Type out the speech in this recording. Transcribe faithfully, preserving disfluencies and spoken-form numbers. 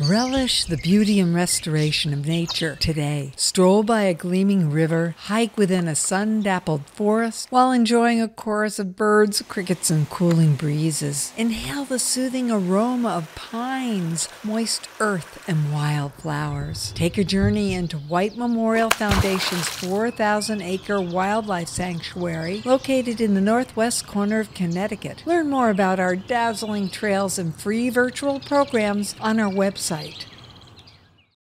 Relish the beauty and restoration of nature today. Stroll by a gleaming river, hike within a sun-dappled forest while enjoying a chorus of birds, crickets, and cooling breezes. Inhale the soothing aroma of pines, moist earth, and wildflowers. Take a journey into White Memorial Foundation's four thousand acre wildlife sanctuary located in the northwest corner of Connecticut. Learn more about our dazzling trails and free virtual programs on our website,